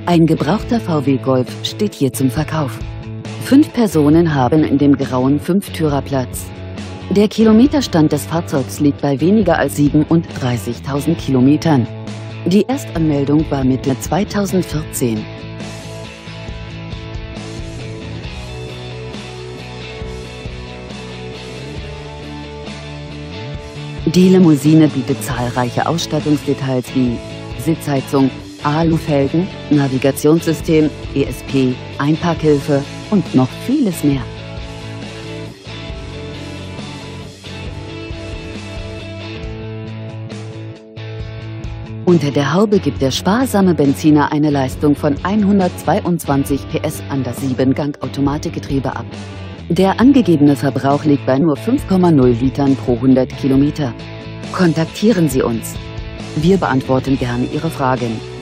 Ein gebrauchter VW Golf steht hier zum Verkauf. 5 Personen haben in dem grauen Fünftürer Platz. Der Kilometerstand des Fahrzeugs liegt bei weniger als 37.000 Kilometern. Die Erstanmeldung war Mitte 2014. Die Limousine bietet zahlreiche Ausstattungsdetails wie Sitzheizung, Alufelgen, Navigationssystem, ESP, Einparkhilfe und noch vieles mehr. Unter der Haube gibt der sparsame Benziner eine Leistung von 122 PS an das 7-Gang-Automatikgetriebe ab. Der angegebene Verbrauch liegt bei nur 5,0 Litern pro 100 Kilometer. Kontaktieren Sie uns. Wir beantworten gerne Ihre Fragen.